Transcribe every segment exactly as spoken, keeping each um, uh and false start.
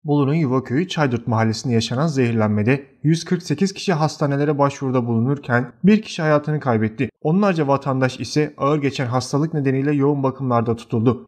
Bolu'nun Yuvaköy'ü Çaydurt mahallesinde yaşanan zehirlenmede yüz kırk sekiz kişi hastanelere başvuruda bulunurken bir kişi hayatını kaybetti. Onlarca vatandaş ise ağır geçen hastalık nedeniyle yoğun bakımlarda tutuldu.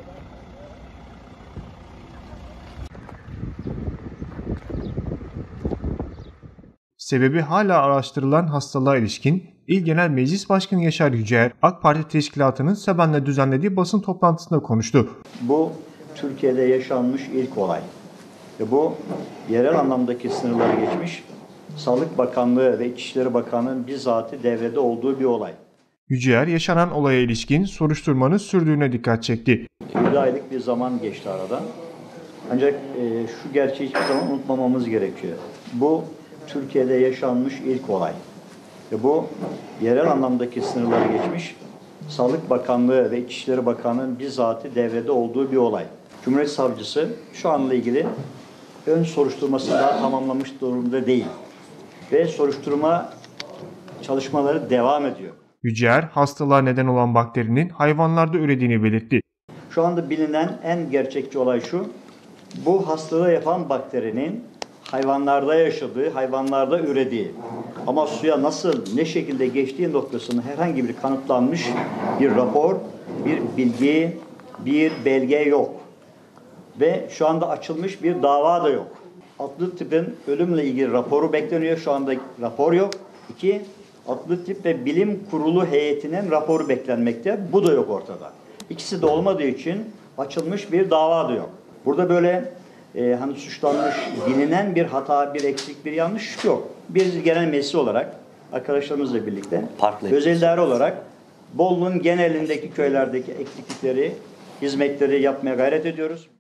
Sebebi hala araştırılan hastalığa ilişkin İl Genel Meclis Başkanı Yaşar Yüceer, AK Parti Teşkilatı'nın Seben'le düzenlediği basın toplantısında konuştu. Bu Türkiye'de yaşanmış ilk olay. Ve bu yerel anlamdaki sınırları geçmiş, Sağlık Bakanlığı ve İçişleri Bakanlığı'nın bizzatı devrede olduğu bir olay. Yüceer, yaşanan olaya ilişkin soruşturmanın sürdüğüne dikkat çekti. yedi aylık bir zaman geçti aradan. Ancak e, şu gerçeği hiçbir zaman unutmamamız gerekiyor. Bu Türkiye'de yaşanmış ilk olay. Ve bu yerel anlamdaki sınırları geçmiş, Sağlık Bakanlığı ve İçişleri Bakanlığı'nın bizzatı devrede olduğu bir olay. Cumhuriyet Savcısı şu anla ilgili ön soruşturmasını daha tamamlamış durumda değil. Ve soruşturma çalışmaları devam ediyor. Yüceer, hastalığa neden olan bakterinin hayvanlarda ürediğini belirtti. Şu anda bilinen en gerçekçi olay şu, bu hastalığı yapan bakterinin hayvanlarda yaşadığı, hayvanlarda ürediği ama suya nasıl, ne şekilde geçtiği noktasında herhangi bir kanıtlanmış bir rapor, bir bilgi, bir belge yok. Ve şu anda açılmış bir dava da yok. Atlı tipin ölümle ilgili raporu bekleniyor. Şu anda rapor yok. İki, Atlı Tip ve Bilim Kurulu heyetinin raporu beklenmekte. Bu da yok ortada. İkisi de olmadığı için açılmış bir dava da yok. Burada böyle e, hani suçlanmış, bilinen bir hata, bir eksik, bir yanlış yok. Biz genel meclis olarak arkadaşlarımızla birlikte Farklı özel idare olarak Bolu'nun genelindeki köylerdeki eksiklikleri, hizmetleri yapmaya gayret ediyoruz.